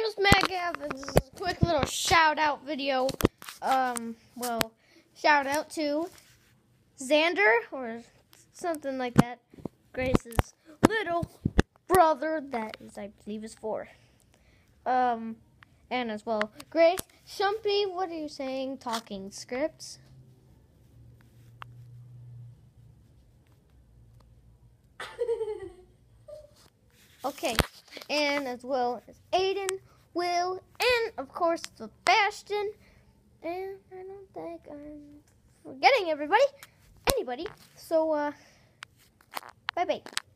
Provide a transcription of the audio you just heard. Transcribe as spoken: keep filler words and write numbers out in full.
is Matt. This is a quick little shout out video. Um, well, shout out to Xander or something like that. Grace's little brother, that is, I believe, is four. Um, and as well, Grace, Shumpy, what are you saying? Talking scripts. Okay, and as well as Aiden, Will, and of course Sebastian. And I don't think I'm forgetting everybody, anybody. So, uh, bye bye.